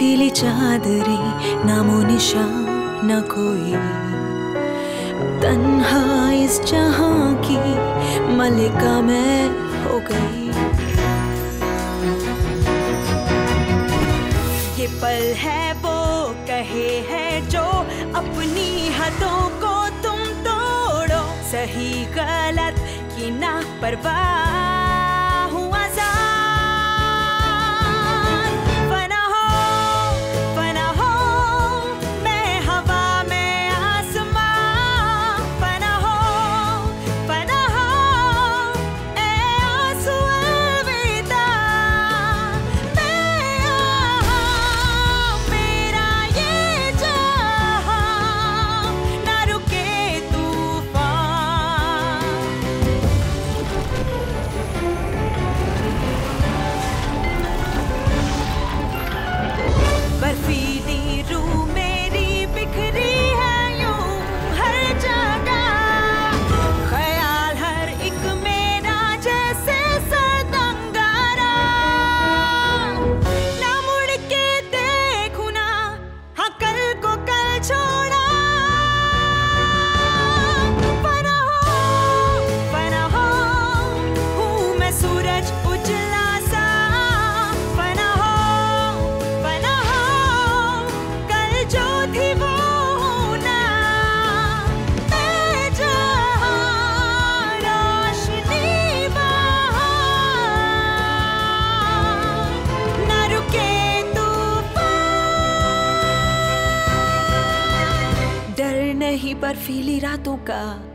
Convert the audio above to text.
बर्फीली चादरें, नामो निशान न कोई, तन्हा इस जहां की मलिका मैं हो गई। ये पल है वो कहे है जो अपनी हदों को तुम तोड़ो, सही गलत की ना परवाह। नहीं बर्फीली रातों का,